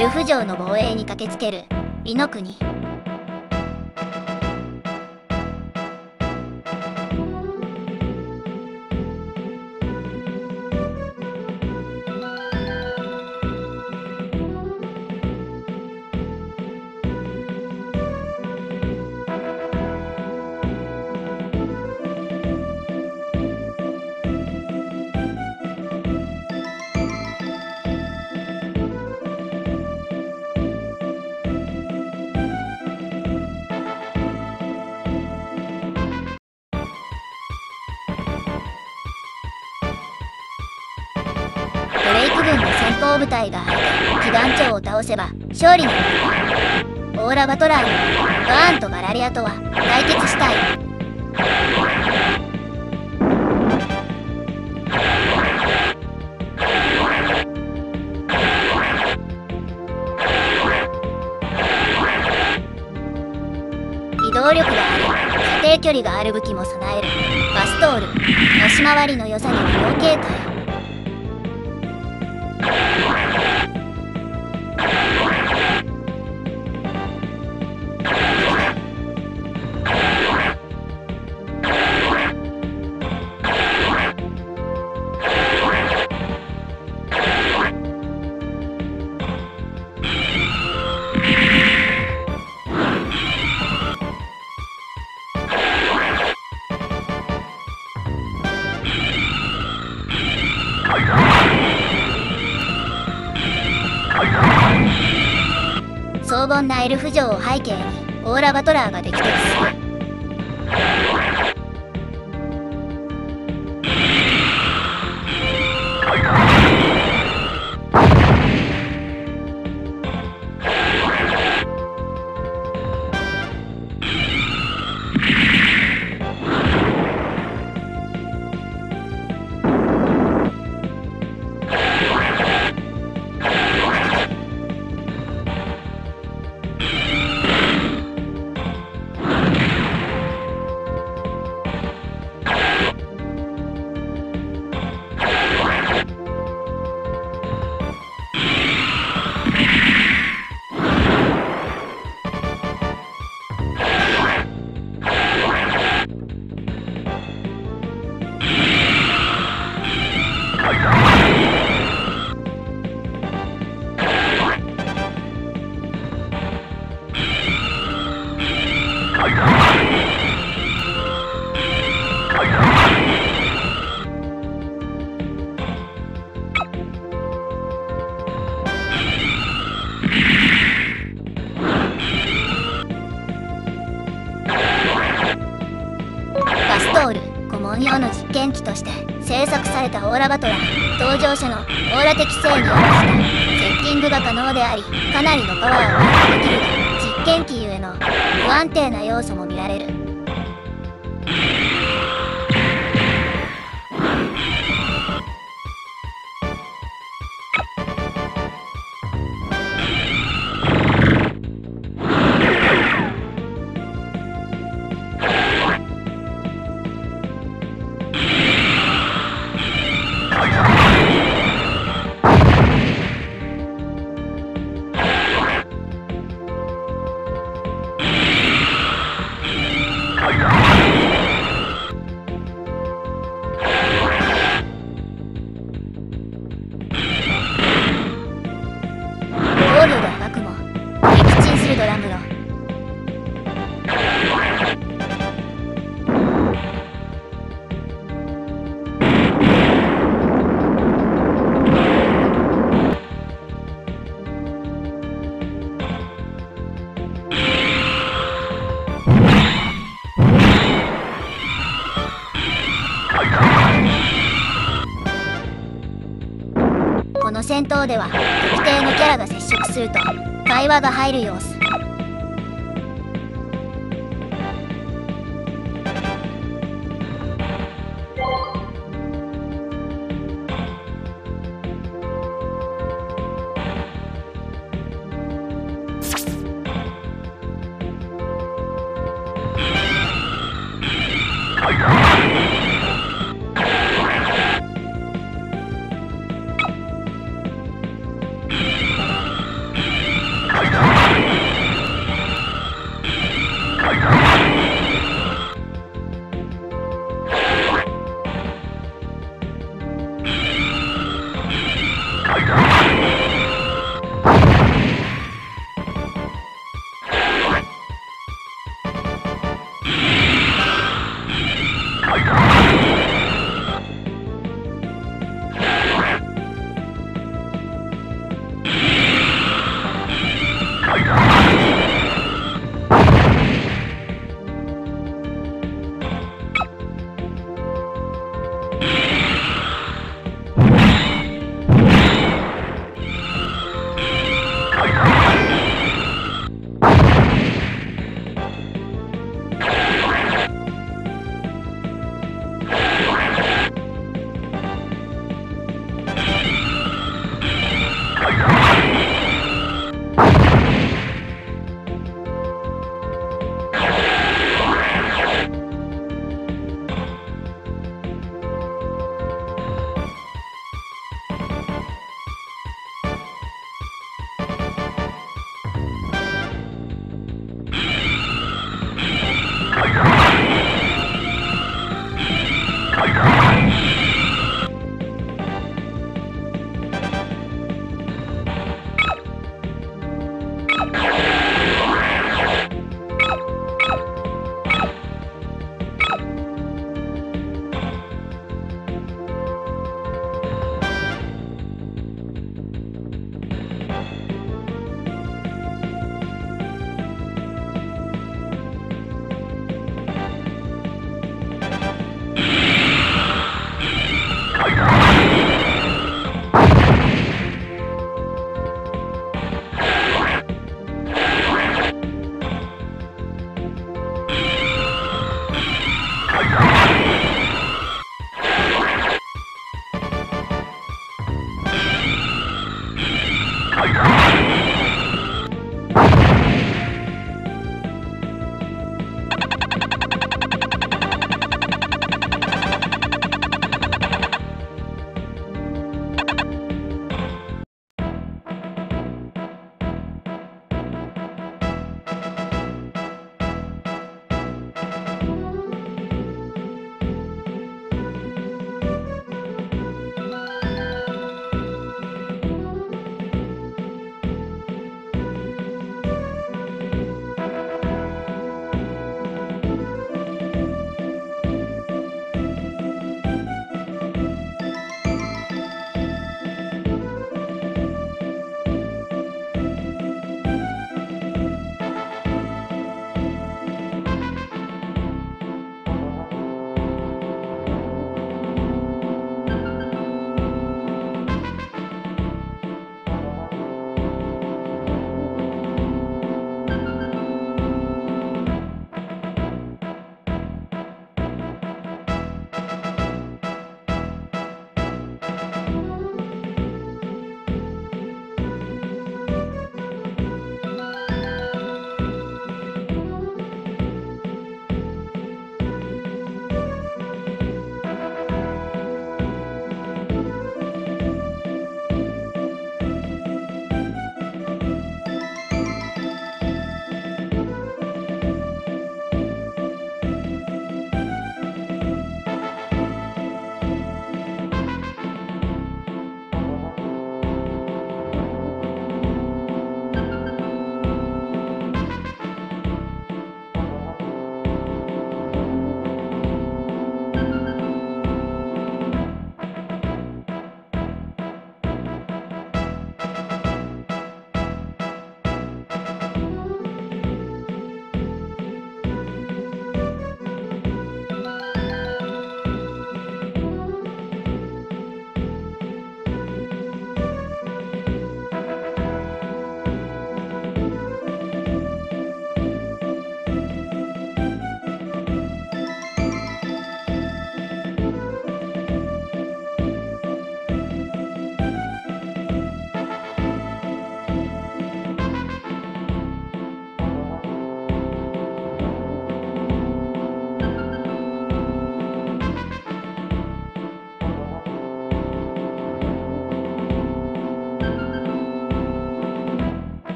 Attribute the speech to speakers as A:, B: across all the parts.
A: ルフ城の防衛に駆けつけるイノ国。ドレイク軍の先行部隊が騎団長を倒せば勝利のオーラ・バトラーにバーンとガラリアとは対決したい。移動力があり射程距離がある武器も備えるバストール。足回りの良さには要警戒。荘厳なエルフ城を背景にオーラ・バトラーが激突する。バストール古文用の実験機として製作されたオーラ・バトラー。搭乗者のオーラ適性に合わせたセッティングが可能でありかなりのパワーを発揮できるが実験機ゆえの不安定な要素も見られる。防御であがくも撃沈するドラムロ。この戦闘では特定のキャラが接触すると会話が入る様子。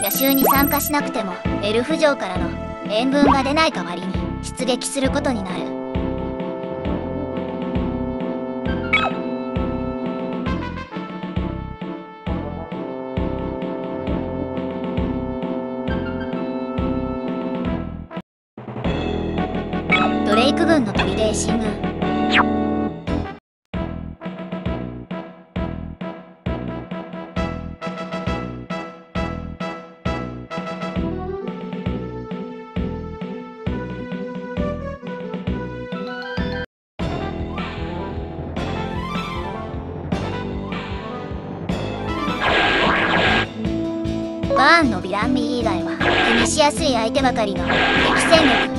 A: 夜襲に参加しなくてもエルフ城からの援軍が出ない代わりに出撃することになる。ドレイク軍の砦へ進軍。バーンのヴィランミー以外は気にしやすい相手ばかりの敵戦力。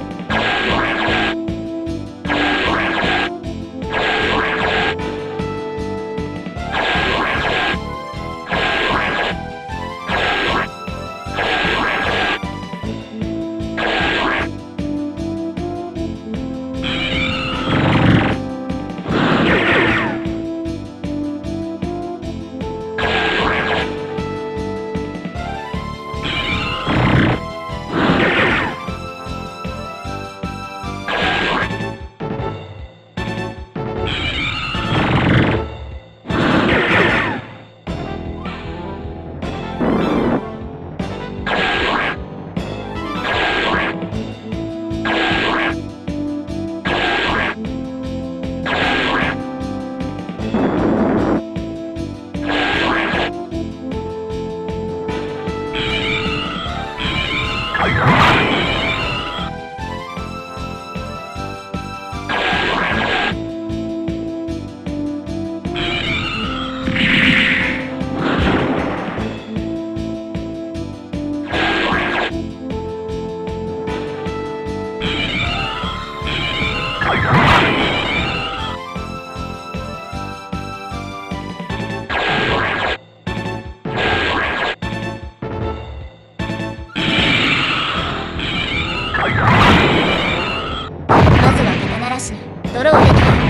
A: ドローできる。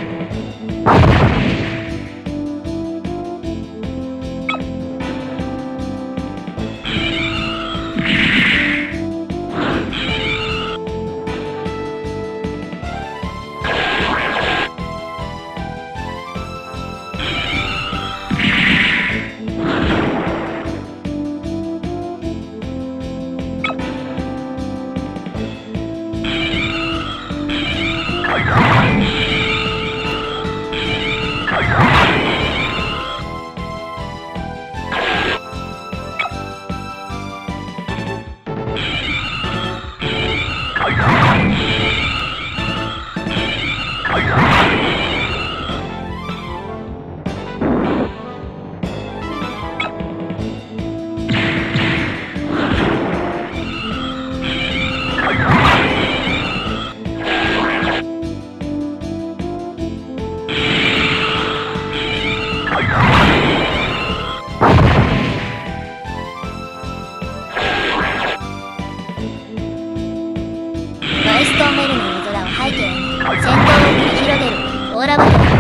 A: バイストンメルの夜空を背景に戦闘を繰り広げるオーラバトル。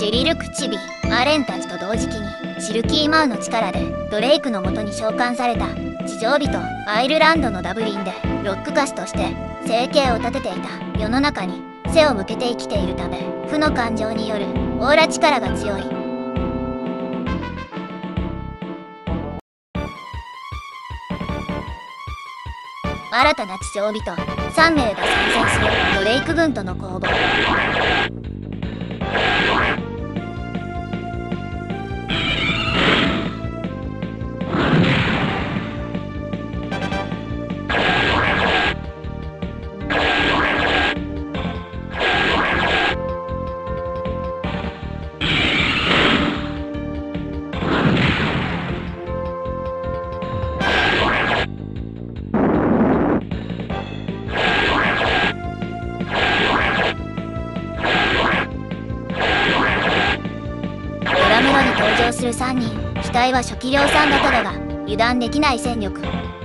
A: ジェリルク・チビ、アレンたちと同時期にシルキー・マウの力でドレイクのもとに召喚された地上人アイルランドのダブリンでロック歌手として生計を立てていた世の中に背を向けて生きているため、負の感情によるオーラ力が強い。新たな地上人3名が参戦するドレイク軍との攻防。する3人、機体は初期量産型だが油断できない戦力。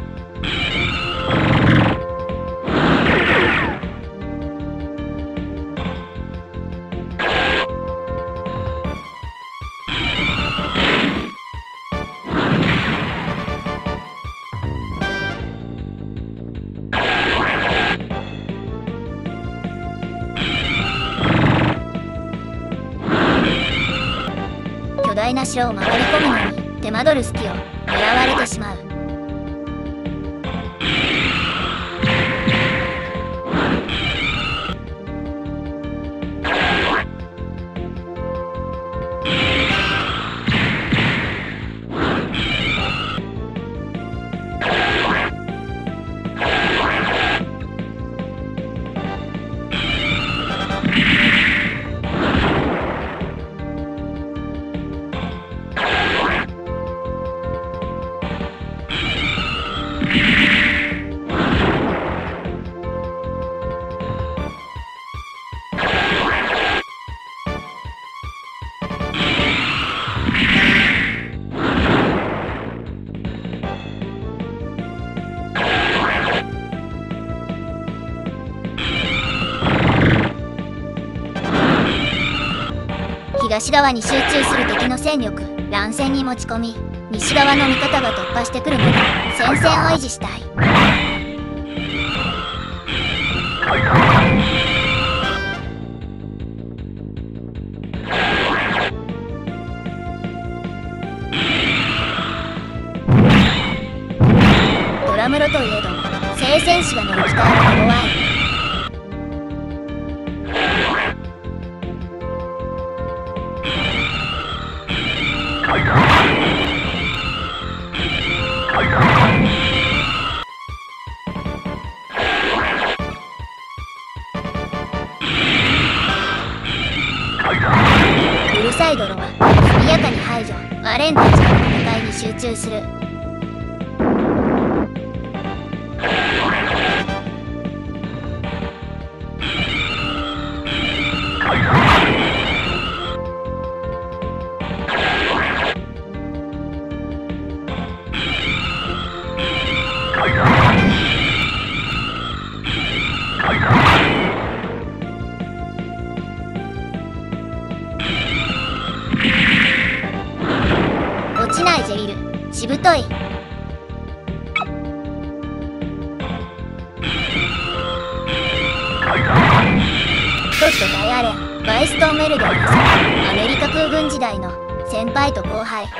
A: 巨大な城を回り込むのに手間取る隙を狙われてしまう。東側に集中する敵の戦力乱戦に持ち込み、西側の味方が突破してくるまで戦線を維持したい。ドラムロといえども聖戦士が乗る機体は弱い。うるさい泥は速やかに排除。アレンたちの戦いに集中する。落ちないジェリル、しぶとい。トット対アレン、バイストーメルデルです。アメリカ空軍時代の先輩と後輩。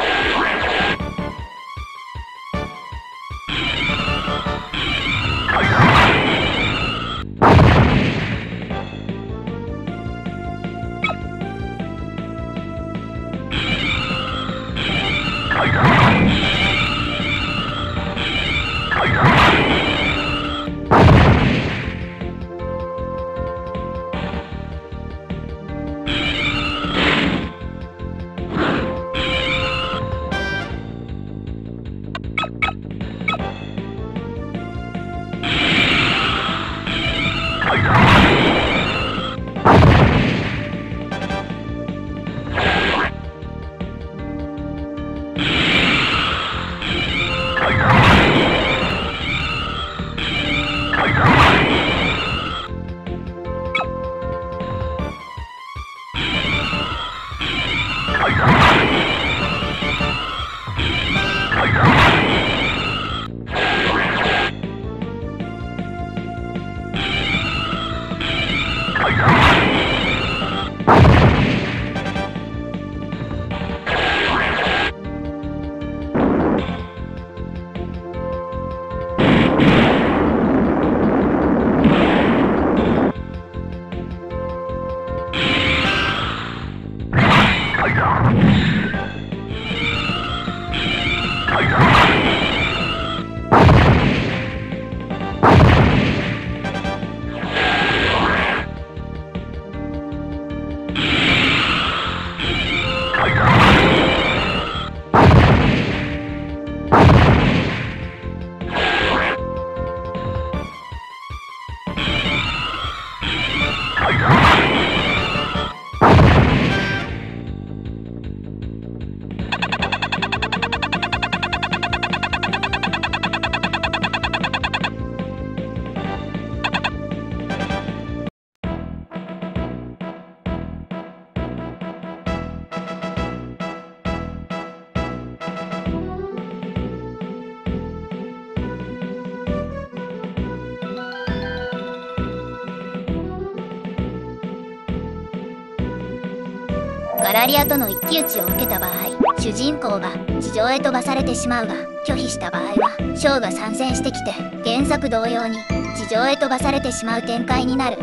A: バラリアとの一騎打ちを受けた場合、主人公が地上へ飛ばされてしまうが、拒否した場合はショーが参戦してきて原作同様に地上へ飛ばされてしまう展開になる。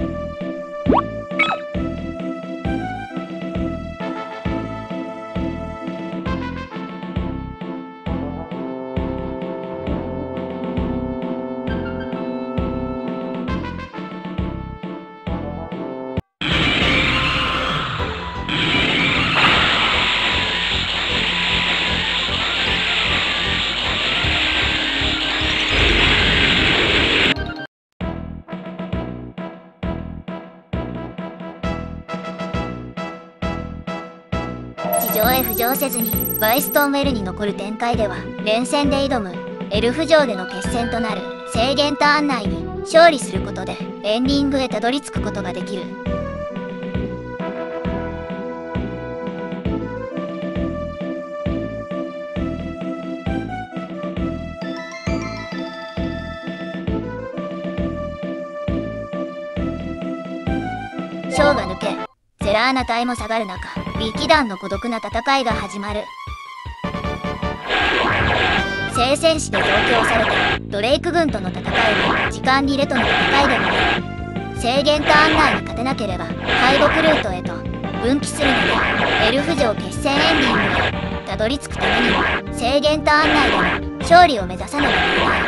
A: 地上へ浮上せずにバイストーンウェルに残る展開では、連戦で挑むエルフ城での決戦となる制限ターン内に勝利することでエンディングへたどり着くことができる。ショーが抜け、ゼラーナ隊も下がる中、ビ騎団の孤独な戦いが始まる。聖戦士で増強されたドレイク軍との戦いは時間リレとの戦いでもある。制限ターン内に勝てなければ敗北ルートへと分岐するので、エルフ城決戦エンディングへたどり着くためには制限ターン内での勝利を目指さなければいけない。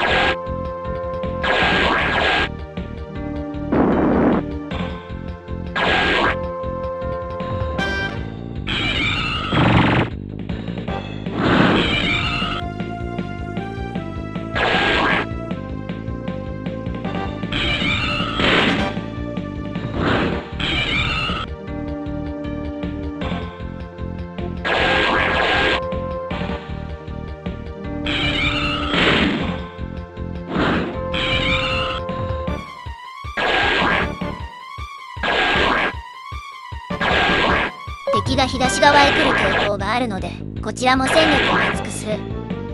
A: 敵が東側へ来る傾向があるので、こちらも戦力を厚くする。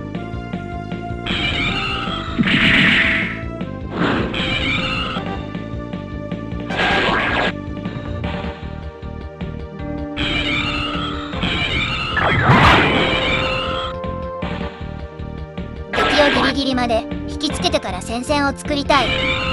A: 敵をギリギリまで引きつけてから戦線を作りたい。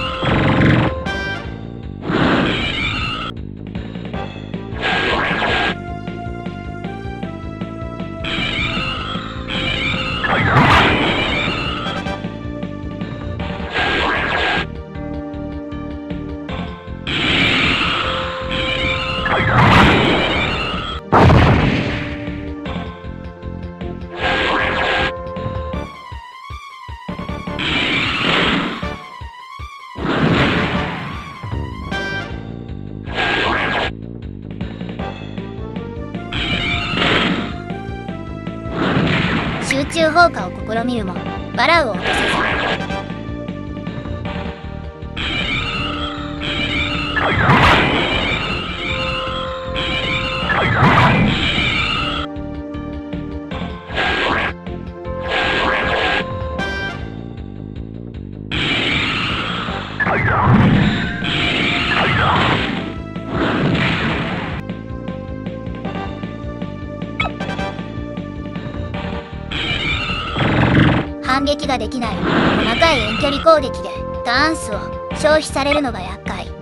A: 集中砲火を試みるもバラウを落とせず、反撃ができない細かい遠距離攻撃でターン数を消費されるのが厄介。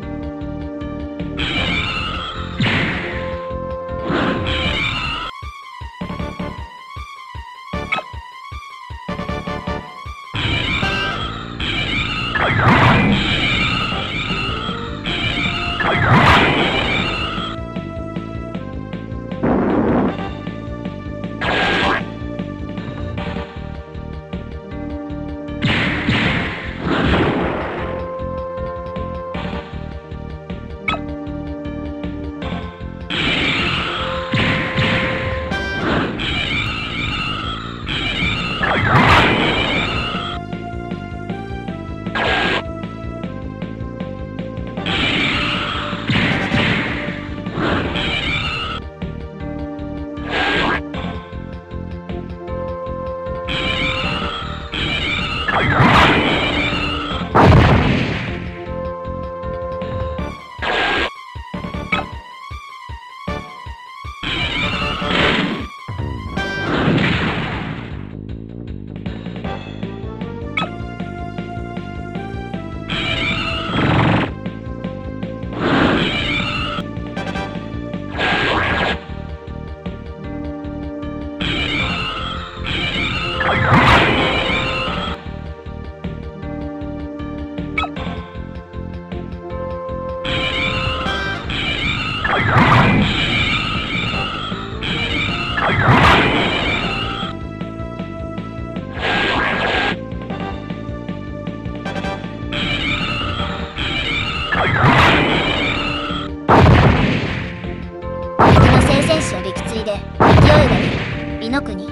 A: 敵の聖戦士をびくついで勢いが出る美の国。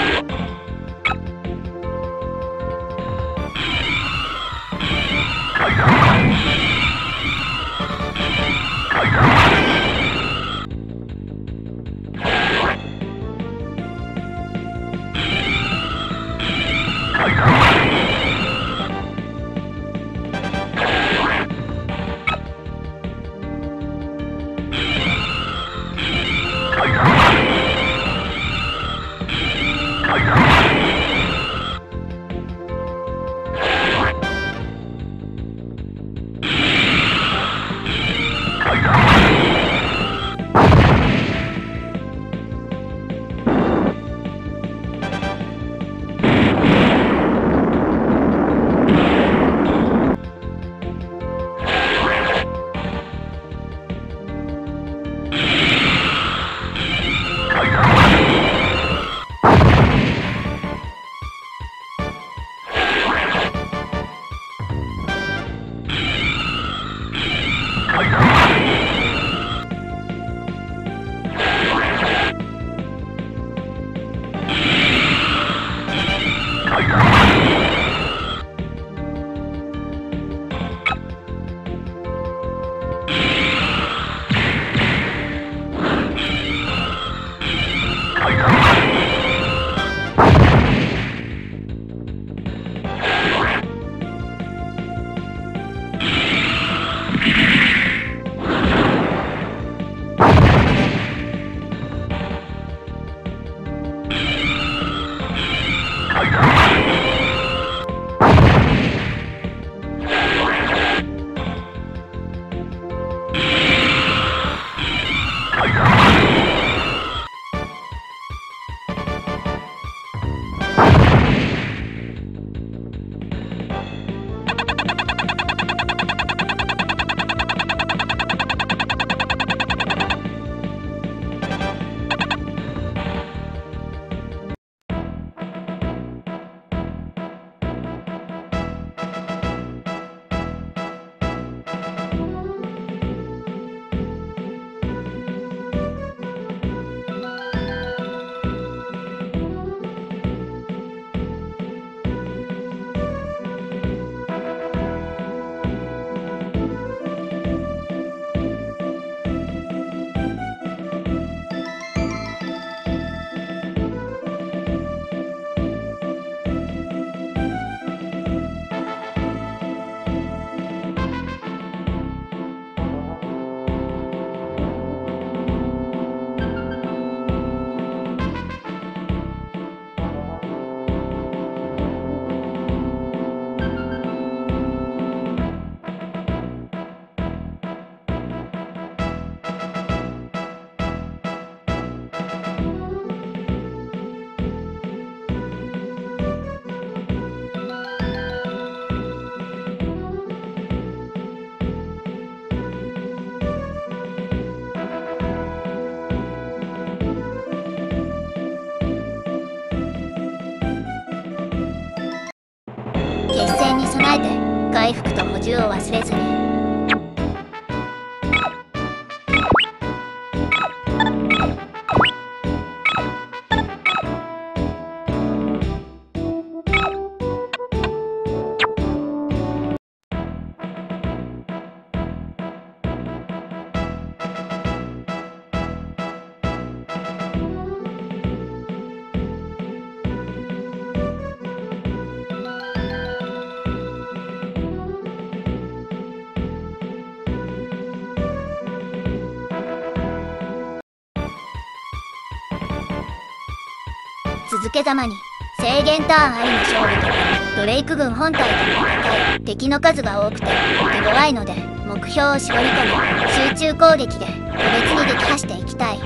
A: 決戦に備えて回復と補充を忘れずに。続けざまに制限ターンありの勝負とドレイク軍本体との戦い、敵の数が多くて手強いので目標を絞り込み集中攻撃で個別に撃破していきたい。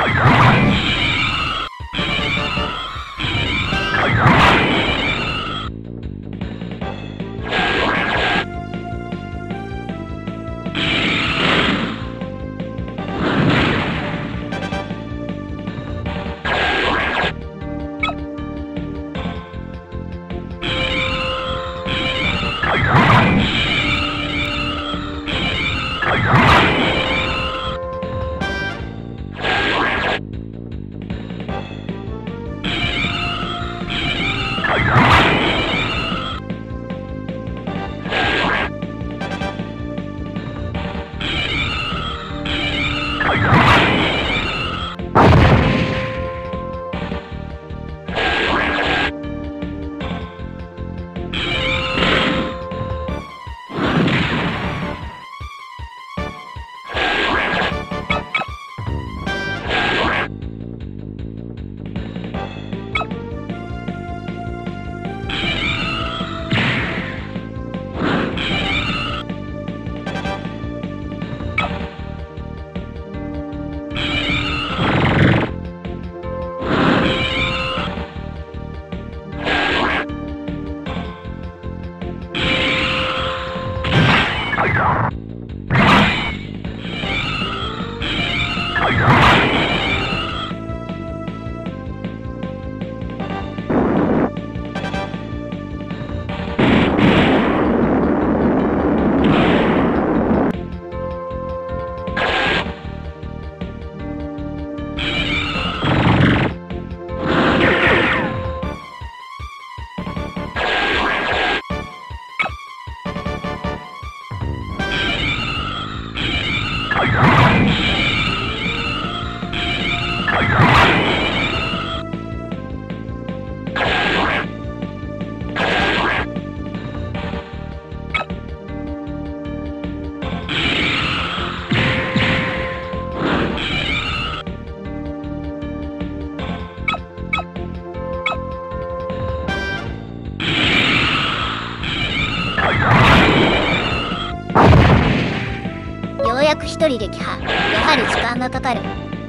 A: ようやく一人撃破。やはり時間がかかる。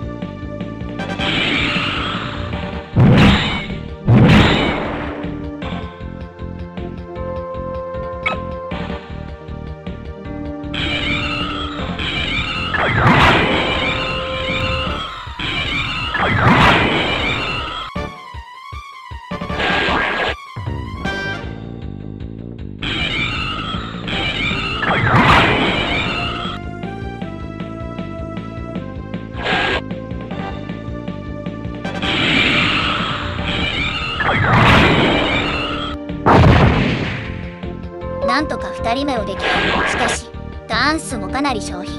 A: なんとか2人目を撃破。しかしターン数もかなり消費。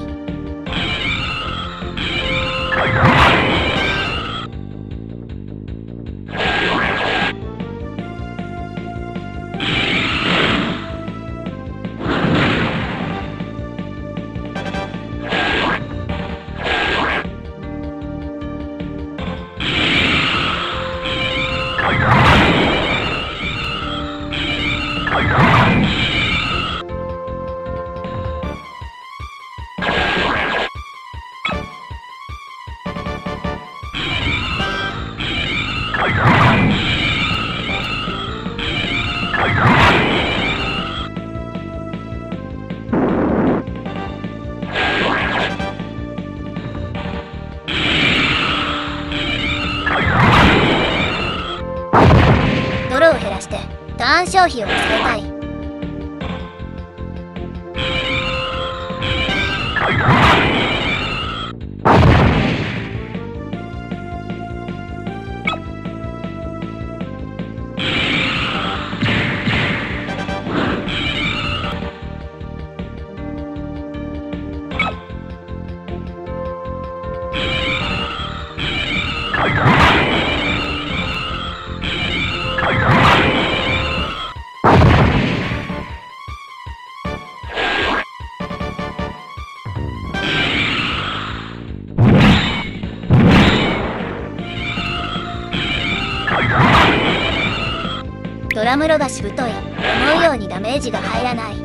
A: 泥を減らしてターン消費を抑えたい。ドラムロガシ太い。思うようにダメージが入らない。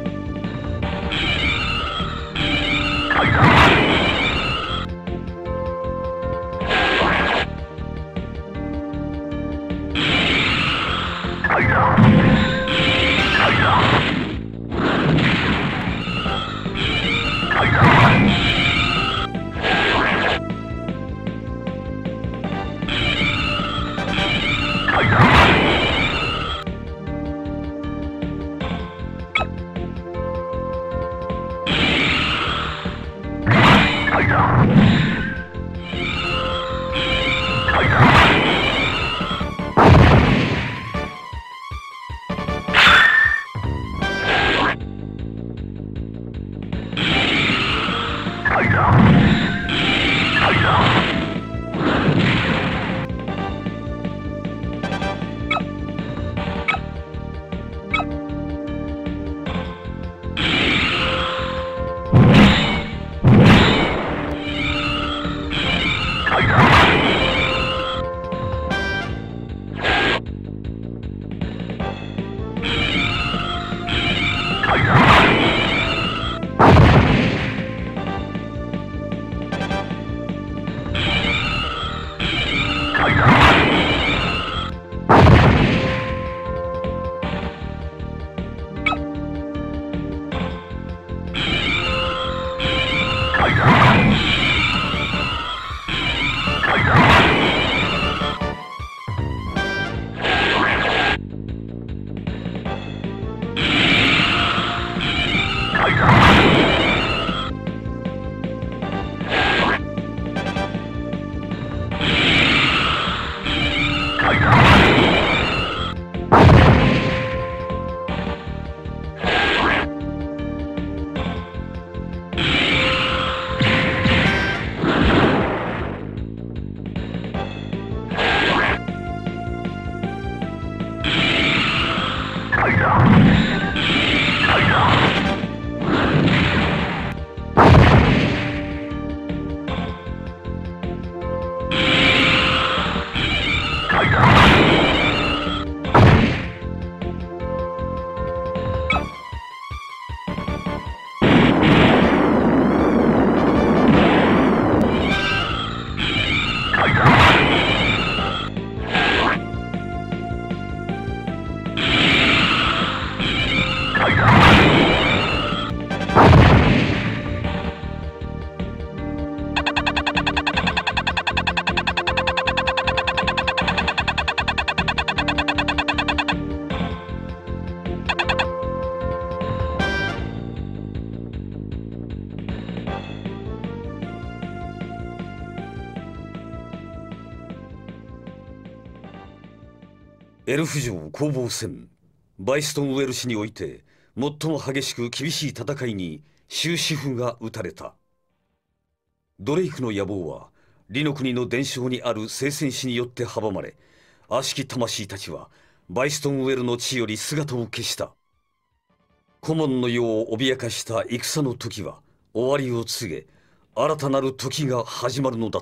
B: エルフ城攻防戦バイストンウェル市において最も激しく厳しい戦いに終止符が打たれた。ドレイクの野望は李の国の伝承にある聖戦士によって阻まれ、悪しき魂たちはバイストンウェルの地より姿を消した。コモンの世を脅かした戦の時は終わりを告げ、新たなる時が始まるのだった。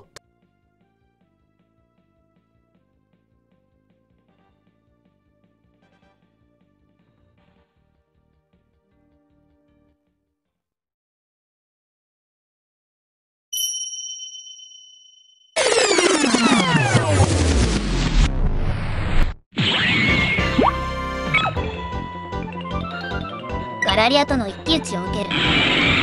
A: ガラリアとの一騎打ちを受ける。